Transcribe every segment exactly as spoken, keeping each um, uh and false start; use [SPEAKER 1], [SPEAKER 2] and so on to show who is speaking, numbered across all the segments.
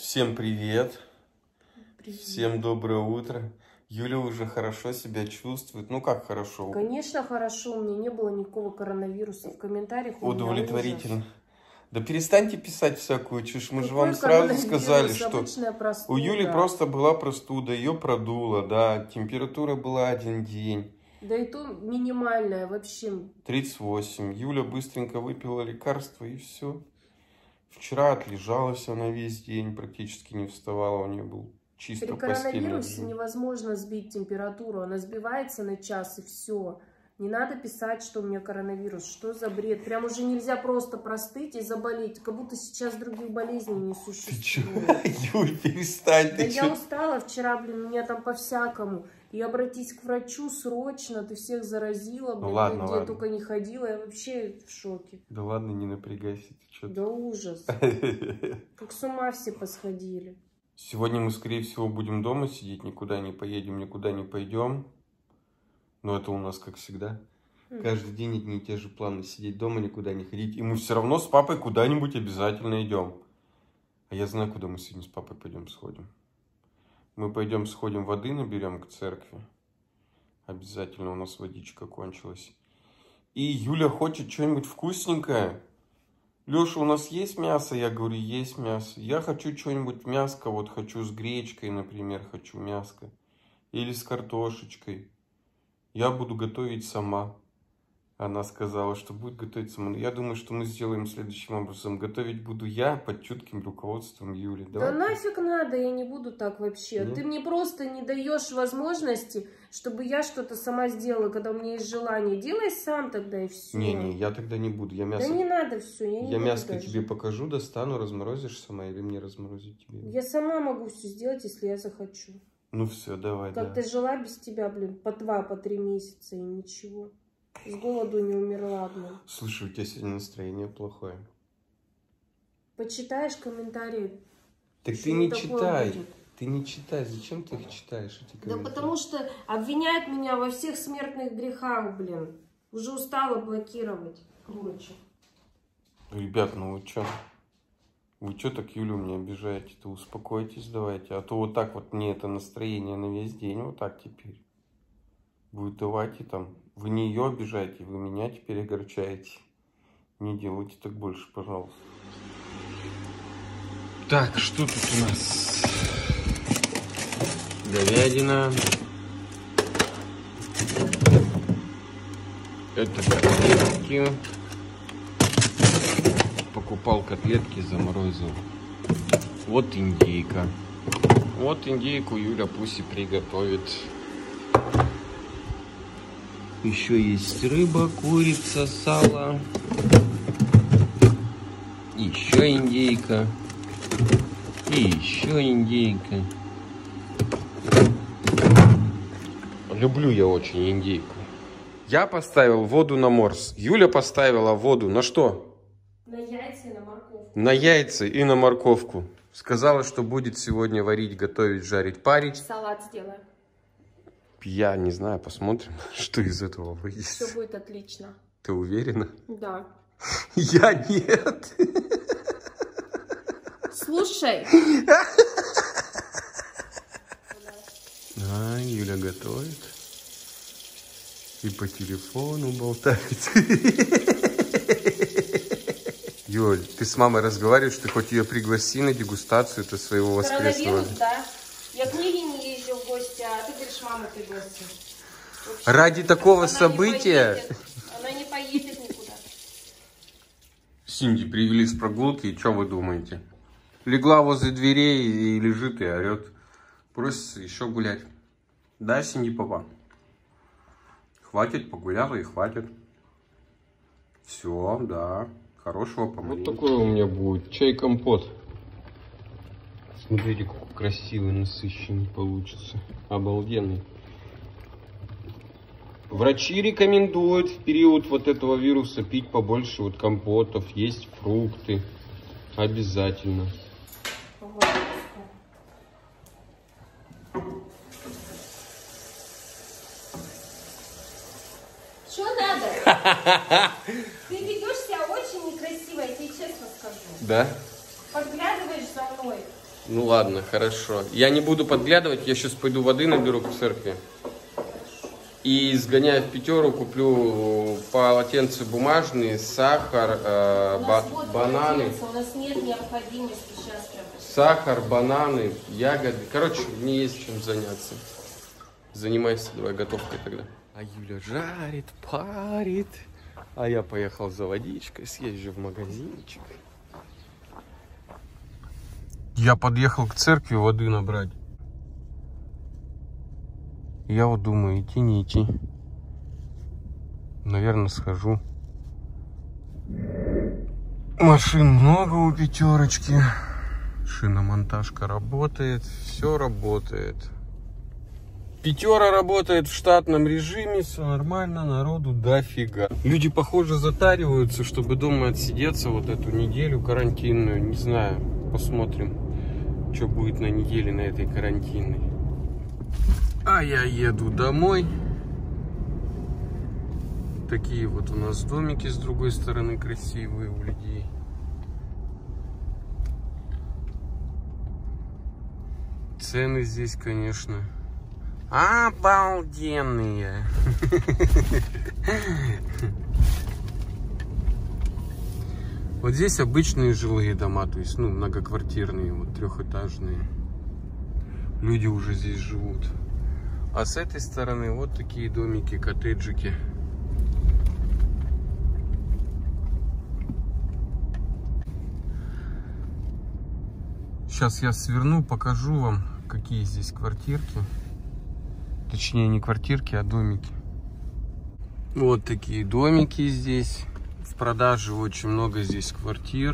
[SPEAKER 1] Всем привет.
[SPEAKER 2] Привет.
[SPEAKER 1] Всем доброе утро. Юля уже хорошо себя чувствует. Ну как хорошо?
[SPEAKER 2] Конечно, хорошо. У меня не было никакого коронавируса. В комментариях у меня
[SPEAKER 1] Удовлетворительно.
[SPEAKER 2] ужас.
[SPEAKER 1] Да перестаньте писать всякую чушь. Мы
[SPEAKER 2] Какой
[SPEAKER 1] же вам сразу сказали, что
[SPEAKER 2] обычная простуда.
[SPEAKER 1] у Юли просто была простуда, ее продуло, да. Температура была один день.
[SPEAKER 2] Да и то минимальная вообще.
[SPEAKER 1] тридцать восемь. Юля быстренько выпила лекарство и все. Вчера отлежалась она весь день, практически не вставала, у нее был чисто
[SPEAKER 2] При
[SPEAKER 1] постельный
[SPEAKER 2] коронавирусе
[SPEAKER 1] режим.
[SPEAKER 2] невозможно сбить температуру, она сбивается на час и все. Не надо писать, что у меня коронавирус, что за бред. Прям уже нельзя просто простыть и заболеть, как будто сейчас других болезней не существует.
[SPEAKER 1] Ты чё? Юль, перестань,
[SPEAKER 2] Да
[SPEAKER 1] ты
[SPEAKER 2] я
[SPEAKER 1] чё?
[SPEAKER 2] устала вчера, блин, меня там по-всякому. И обратись к врачу срочно, ты всех заразила, блин,
[SPEAKER 1] Ну, ладно,
[SPEAKER 2] где
[SPEAKER 1] ладно.
[SPEAKER 2] я только не ходила, я вообще в шоке.
[SPEAKER 1] Да ладно, не напрягайся, ты чё?
[SPEAKER 2] Да ужас. Как с ума все посходили.
[SPEAKER 1] Сегодня мы, скорее всего, будем дома сидеть, никуда не поедем, никуда не пойдем. Но это у нас как всегда. Каждый день одни и те же планы. Сидеть дома, никуда не ходить. И мы все равно с папой куда-нибудь обязательно идем. А я знаю, куда мы сегодня с папой пойдем сходим. Мы пойдем сходим воды наберем к церкви. Обязательно, у нас водичка кончилась. И Юля хочет что-нибудь вкусненькое. Леша, у нас есть мясо? Я говорю, есть мясо. Я хочу что-нибудь мяско. Вот хочу с гречкой, например, хочу мяско. Или с картошечкой. Я буду готовить сама. Она сказала, что будет готовить сама. Я думаю, что мы сделаем следующим образом. Готовить буду я под чутким руководством Юли.
[SPEAKER 2] Да нафиг надо, я не буду так вообще.
[SPEAKER 1] Нет?
[SPEAKER 2] Ты мне просто не даешь возможности, чтобы я что-то сама сделала, когда у меня есть желание. Делай сам тогда и все.
[SPEAKER 1] Не-не, я тогда не буду. Я мясо,
[SPEAKER 2] Да не надо все, я не
[SPEAKER 1] я
[SPEAKER 2] буду
[SPEAKER 1] мяско
[SPEAKER 2] даже.
[SPEAKER 1] тебе покажу, достану, разморозишь сама или мне разморозить тебе?
[SPEAKER 2] Я сама могу все сделать, если я захочу.
[SPEAKER 1] Ну все, давай,
[SPEAKER 2] Как
[SPEAKER 1] да.
[SPEAKER 2] ты жила без тебя, блин, по два, по три месяца и ничего. С голоду не умерла, блин.
[SPEAKER 1] Слушай, у тебя сегодня настроение плохое.
[SPEAKER 2] Почитаешь комментарии?
[SPEAKER 1] Так
[SPEAKER 2] что
[SPEAKER 1] ты не
[SPEAKER 2] такое
[SPEAKER 1] читай.
[SPEAKER 2] будет?
[SPEAKER 1] Ты не читай. Зачем ты их читаешь, эти
[SPEAKER 2] Да
[SPEAKER 1] комментарии?
[SPEAKER 2] потому что обвиняют меня во всех смертных грехах, блин. Уже устала блокировать. Короче.
[SPEAKER 1] Ребят, ну вы чё? Вы чё так Юлю мне обижаете-то? Успокойтесь давайте. А то вот так вот мне это настроение на весь день. Вот так теперь. Вы давайте там. Вы не ее обижаете, вы меня теперь огорчаете. Не делайте так больше, пожалуйста. Так, что тут у нас? Говядина. Это котлетки. Покупал котлетки, заморозил. Вот индейка. Вот индейку Юля пусть и приготовит. Еще есть рыба, курица, сало. Еще индейка. И еще индейка. Люблю я очень индейку. Я поставил воду на морс. Юля поставила воду на что?
[SPEAKER 2] На яйца и на морковку.
[SPEAKER 1] На яйца и на морковку. Сказала, что будет сегодня варить, готовить, жарить, парить.
[SPEAKER 2] Салат сделаем.
[SPEAKER 1] Я не знаю, посмотрим, что из этого выйдет.
[SPEAKER 2] Все будет отлично.
[SPEAKER 1] Ты уверена?
[SPEAKER 2] Да.
[SPEAKER 1] Я нет.
[SPEAKER 2] Слушай.
[SPEAKER 1] А, Юля готовит. И по телефону болтает. Юль, ты с мамой разговариваешь, ты хоть ее пригласи на дегустацию это своего воскресного.
[SPEAKER 2] Коронавирус, да. Я к Лиге не езжу в гости, а ты говоришь, маму пригласи.
[SPEAKER 1] Ради такого
[SPEAKER 2] Она
[SPEAKER 1] события...
[SPEAKER 2] Не поедет. Она не поедет никуда.
[SPEAKER 1] Синди привели с прогулки, и что вы думаете? Легла возле дверей и лежит и орет. Просится еще гулять. Да, Синди, папа? Хватит, погуляла и хватит. Все, да. Хорошего помощи. Вот такой у меня будет чай-компот. Смотрите, какой красивый, насыщенный получится. Обалденный. Врачи рекомендуют в период вот этого вируса пить побольше вот компотов, есть фрукты. Обязательно.
[SPEAKER 2] Что надо? Ты ведешь себя очень некрасиво, я тебе честно скажу.
[SPEAKER 1] Да?
[SPEAKER 2] Подглядываешь за мной.
[SPEAKER 1] Ну ладно, хорошо. Я не буду подглядывать, я сейчас пойду воды наберу к церкви. И сгоняю в пятеру, куплю полотенца бумажные, сахар, э, ба бананы.
[SPEAKER 2] У нас нет необходимости сейчас прям.
[SPEAKER 1] Сахар, бананы, ягоды. Короче, мне есть чем заняться. Занимайся давай готовкой тогда. А Юля жарит, парит. А я поехал за водичкой, съезжу в магазинчик. Я подъехал к церкви воды набрать. Я вот думаю, идти, не идти. Наверное, схожу. Машин много у пятерочки. Шиномонтажка работает. Все работает. Пятера работает в штатном режиме. Все нормально, народу дофига. Люди, похоже, затариваются, чтобы дома отсидеться вот эту неделю карантинную. Не знаю, посмотрим, что будет на неделе на этой карантинной. А я еду домой. Такие вот у нас домики с другой стороны красивые у людей. Цены здесь, конечно, обалденные. Вот здесь обычные жилые дома, то есть, ну, многоквартирные, вот трехэтажные. Люди уже здесь живут. А с этой стороны вот такие домики, коттеджики. Сейчас я сверну, покажу вам, какие здесь квартирки. Точнее, не квартирки, а домики. Вот такие домики здесь. В продаже очень много здесь квартир.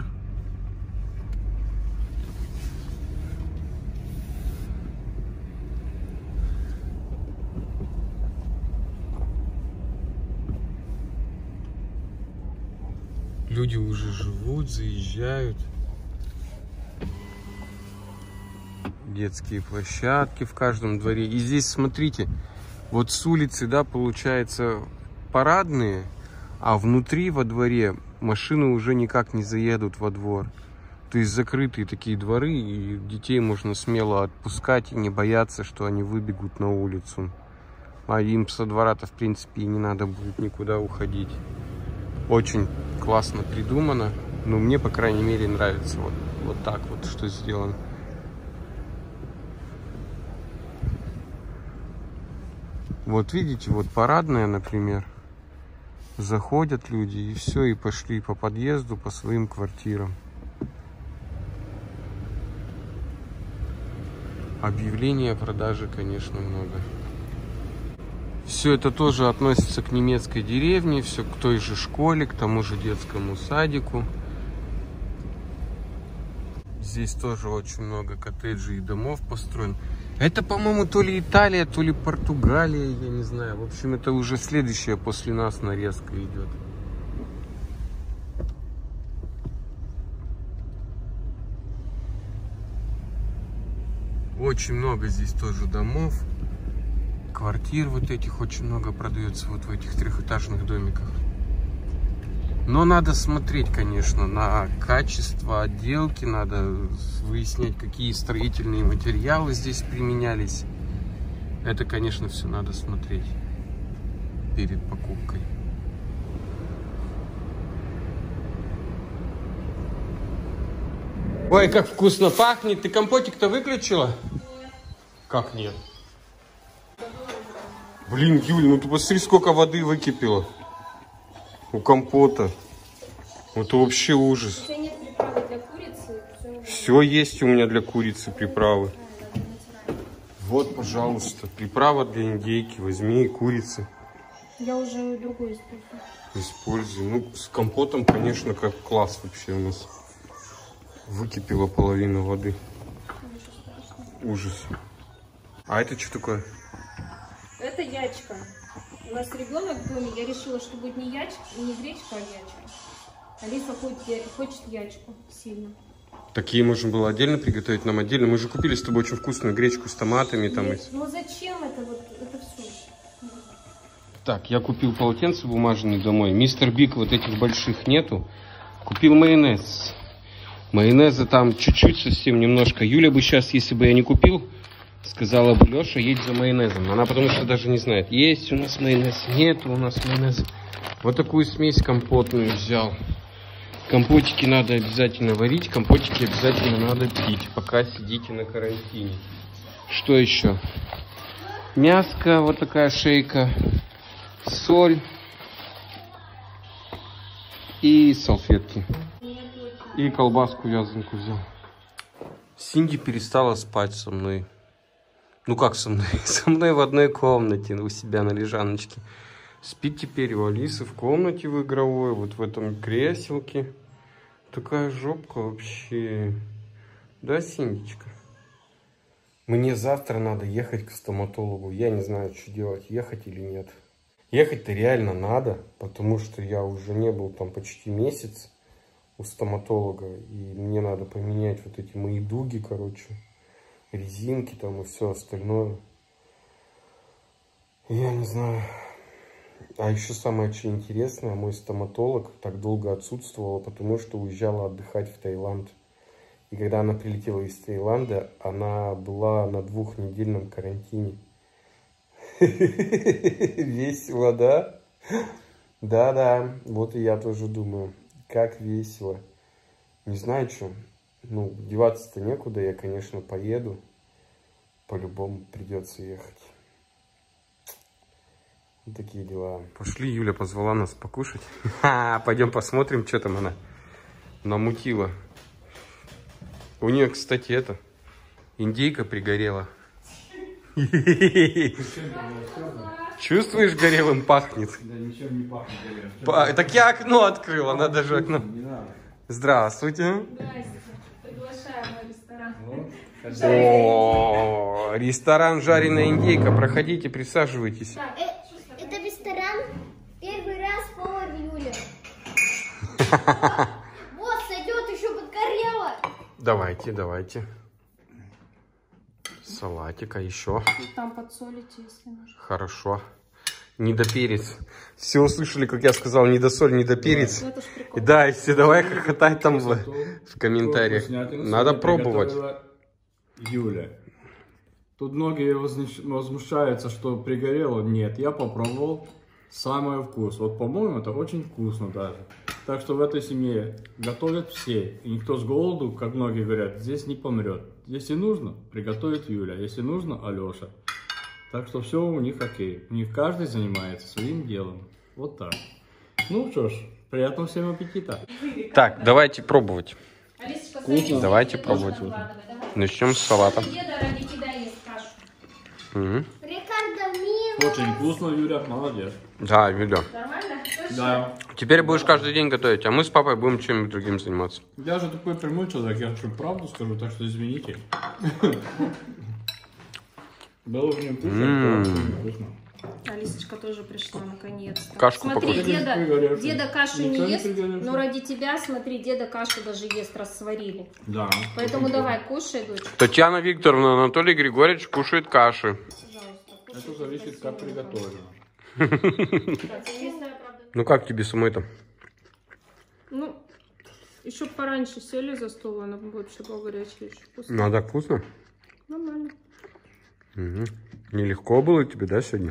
[SPEAKER 1] Люди уже живут, заезжают. Детские площадки в каждом дворе. И здесь, смотрите, вот с улицы, да, получается, парадные, а внутри во дворе машины уже никак не заедут во двор. То есть закрытые такие дворы, и детей можно смело отпускать и не бояться, что они выбегут на улицу. А им со двора-то, в принципе, и не надо будет никуда уходить. Очень классно придумано. Но мне, по крайней мере, нравится вот, вот так вот, что сделано. Вот видите, вот парадная, например. Заходят люди, и все, и пошли по подъезду, по своим квартирам. Объявлений о продаже, конечно, много. Все это тоже относится к немецкой деревне, все к той же школе, к тому же детскому садику. Здесь тоже очень много коттеджей и домов построено. Это, по-моему, то ли Италия, то ли Португалия, я не знаю. В общем, это уже следующая после нас нарезка идет. Очень много здесь тоже домов. Квартир вот этих очень много продается вот в этих трехэтажных домиках. Но надо смотреть, конечно, на качество отделки, надо выяснять, какие строительные материалы здесь применялись. Это, конечно, все надо смотреть перед покупкой. Ой, как вкусно пахнет. Ты компотик-то выключила? Нет. Как нет? Блин, Юль, ну ты посмотри, сколько воды выкипело у компота. Это вообще ужас. У тебя нет приправы для курицы? Все, все есть у меня для курицы приправы. Вот, пожалуйста, приправа для индейки. Возьми и курицы.
[SPEAKER 2] Я уже другую использую.
[SPEAKER 1] Используй. Ну, с компотом, конечно, как класс вообще у нас. Выкипела половина воды. Ужас. А это что такое?
[SPEAKER 2] Это ячка. У нас ребенок в доме, я решила, что будет не ячка, не гречка, а ячка. Алиса хочет, хочет ячку сильно.
[SPEAKER 1] Такие можно было отдельно приготовить, нам отдельно. Мы же купили с тобой очень вкусную гречку с томатами. Там.
[SPEAKER 2] Ну зачем это вот, это все?
[SPEAKER 1] Так, я купил полотенце бумажные домой. Мистер Биг вот этих больших нету. Купил майонез. Майонеза там чуть-чуть, совсем немножко. Юля бы сейчас, если бы я не купил, сказала бы: Леша, едь за майонезом. Она потому что даже не знает, есть у нас майонез, нет у нас майонеза. Вот такую смесь компотную взял. Компотики надо обязательно варить, компотики обязательно надо пить, пока сидите на карантине. Что еще? Мяско, вот такая шейка, соль и салфетки. И колбаску вязанку взял. Синди перестала спать со мной. Ну как со мной? Со мной в одной комнате у себя на лежаночке. Спит теперь у Алисы в комнате в игровой, вот в этом креселке. Такая жопка вообще. Да, Синдичка? Мне завтра надо ехать к стоматологу. Я не знаю, что делать, ехать или нет. Ехать-то реально надо, потому что я уже не был там почти месяц у стоматолога. И мне надо поменять вот эти мои дуги, короче, резинки там и все остальное. Я не знаю. А еще самое что интересное, мой стоматолог так долго отсутствовала, потому что уезжала отдыхать в Таиланд. И когда она прилетела из Таиланда, она была на двухнедельном карантине. Весело, да? Да-да, вот и я тоже думаю, как весело. Не знаю, что. Ну, деваться-то некуда, я, конечно, поеду. По-любому придется ехать. Вот такие дела. Пошли, Юля позвала нас покушать. Пойдем посмотрим, что там она намутила. У нее, кстати, это, индейка пригорела. Чувствуешь, горелым пахнет?
[SPEAKER 3] Да ничем не пахнет горелым.
[SPEAKER 1] Так я окно открыл, она даже окно. Здравствуйте.
[SPEAKER 2] Здрасте. Приглашаем в ресторан.
[SPEAKER 1] О, ресторан «Жареная индейка». Проходите, присаживайтесь.
[SPEAKER 4] Это ресторан первый раз повар Юля. Вот, сойдет, еще подгорело.
[SPEAKER 1] Давайте, давайте. Салатика еще.
[SPEAKER 2] Там подсолите, если нужно.
[SPEAKER 1] Хорошо. Недоперец. Все услышали, как я сказал, недосоль, недоперец.
[SPEAKER 2] Ну, это ж прикол.
[SPEAKER 1] Да, и все давай хохотать там в, в комментариях. Надо пробовать.
[SPEAKER 3] Юля. Тут многие возмущаются, что пригорело. Нет, я попробовал. Самое вкус. Вот, по-моему, это очень вкусно даже. Так что в этой семье готовят все. И никто с голоду, как многие говорят, здесь не помрет. Если нужно, приготовит Юля. Если нужно, Алеша. Так что все у них окей. У них каждый занимается своим делом. Вот так. Ну что ж, приятного всем аппетита.
[SPEAKER 1] Так, давайте пробовать.
[SPEAKER 2] Алисочка,
[SPEAKER 3] Вкусно.
[SPEAKER 1] Давайте пробовать. Начнем с салата.
[SPEAKER 2] Деда ради тебя ест кашу.
[SPEAKER 1] Угу.
[SPEAKER 4] Рикардо мило.
[SPEAKER 3] Очень вкусно, Юля, молодец.
[SPEAKER 1] Да, Юля.
[SPEAKER 2] Нормально?
[SPEAKER 3] Да.
[SPEAKER 1] Теперь будешь каждый день готовить, а мы с папой будем чем-нибудь другим заниматься.
[SPEAKER 3] Я же такой прямой человек, я что, правду скажу, так что извините. Было бы не вкусно, было бы не вкусно.
[SPEAKER 2] Алисочка тоже пришла наконец-то.
[SPEAKER 1] Кашку
[SPEAKER 2] Смотри,
[SPEAKER 1] покушать.
[SPEAKER 2] деда, деда кашу не
[SPEAKER 3] Никто не
[SPEAKER 2] ест,
[SPEAKER 3] пригоревший.
[SPEAKER 2] но ради тебя, смотри, деда кашу даже ест, раз сварили.
[SPEAKER 3] Да.
[SPEAKER 2] Поэтому давай, кушай, дочь.
[SPEAKER 1] Татьяна Викторовна, Анатолий Григорьевич кушает каши.
[SPEAKER 2] Пожалуйста, кушай.
[SPEAKER 3] Это зависит, как приготовлено.
[SPEAKER 2] Так, единственное, правда,
[SPEAKER 1] Ну как тебе самой-то?
[SPEAKER 2] ну, еще пораньше сели за стол, она вообще была горячая, еще вкусно.
[SPEAKER 1] Ну а так вкусно?
[SPEAKER 2] Нормально.
[SPEAKER 1] Угу. Нелегко было тебе, да, сегодня?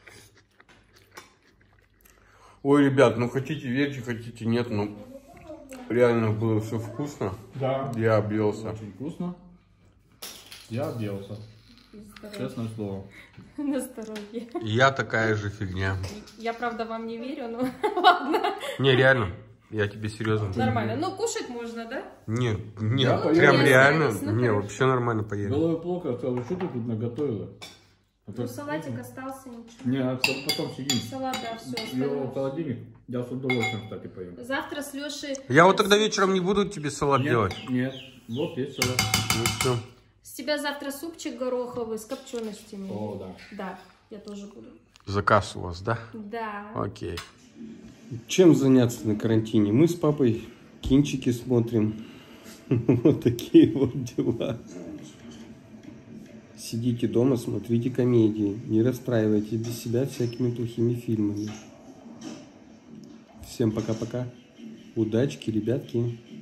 [SPEAKER 1] Ой, ребят, ну хотите верьте, хотите нет, но реально было все вкусно.
[SPEAKER 3] Да.
[SPEAKER 1] Я объелся.
[SPEAKER 3] Очень вкусно. Я объелся. Честное слово.
[SPEAKER 2] На здоровье.
[SPEAKER 1] Я такая же фигня.
[SPEAKER 2] Я, правда, вам не верю, но ладно.
[SPEAKER 1] Не, реально. Я тебе серьезно.
[SPEAKER 2] Нормально. Ну, кушать можно, да?
[SPEAKER 1] Нет, нет,
[SPEAKER 3] Я поел.
[SPEAKER 1] прям
[SPEAKER 2] Я
[SPEAKER 1] реально.
[SPEAKER 2] осталась, ну,
[SPEAKER 1] Не,
[SPEAKER 2] хорошо.
[SPEAKER 1] вообще нормально поели.
[SPEAKER 3] Было плохо, я сказал, что ты тут наготовила? А
[SPEAKER 2] Ну,
[SPEAKER 3] то-
[SPEAKER 2] салатик остался, ничего.
[SPEAKER 3] Не, а потом сидим.
[SPEAKER 2] Салат, да, все
[SPEAKER 3] Его в
[SPEAKER 2] осталось.
[SPEAKER 3] холодильник. Я с удовольствием, кстати, поем.
[SPEAKER 2] Завтра с Лешей...
[SPEAKER 1] Я вот тогда вечером не буду тебе салат
[SPEAKER 3] Нет,
[SPEAKER 1] делать.
[SPEAKER 3] нет. Вот есть салат.
[SPEAKER 1] Ну все.
[SPEAKER 2] С тебя завтра супчик гороховый с копченостями.
[SPEAKER 3] О, да.
[SPEAKER 2] Да, я тоже буду.
[SPEAKER 1] Заказ у вас, да?
[SPEAKER 2] Да.
[SPEAKER 1] Окей. Чем заняться на карантине? Мы с папой кинчики смотрим. Вот такие вот дела. Сидите дома, смотрите комедии. Не расстраивайте без себя всякими плохими фильмами. Всем пока-пока. Удачки, ребятки.